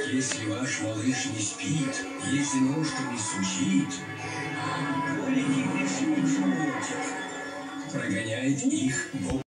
Если ваш малыш не спит, если ножками сучит, колики в животик, прогоняет их в